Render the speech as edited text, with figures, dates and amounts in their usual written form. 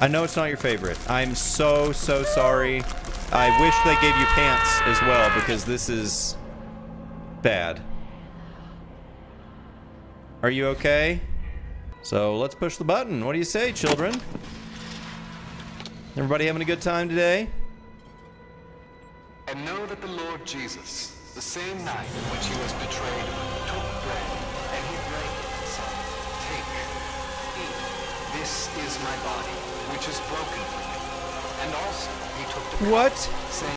I know it's not your favorite. I'm so sorry. I wish they gave you pants as well, because this is bad. Are you okay? So let's push the button. What do you say, children? Everybody having a good time today? And know that the Lord Jesus, the same night in which he was betrayed, took bread, and he brake it and said, "Take, eat, this is my body, which is broken for you." And also he took the cup, What? saying,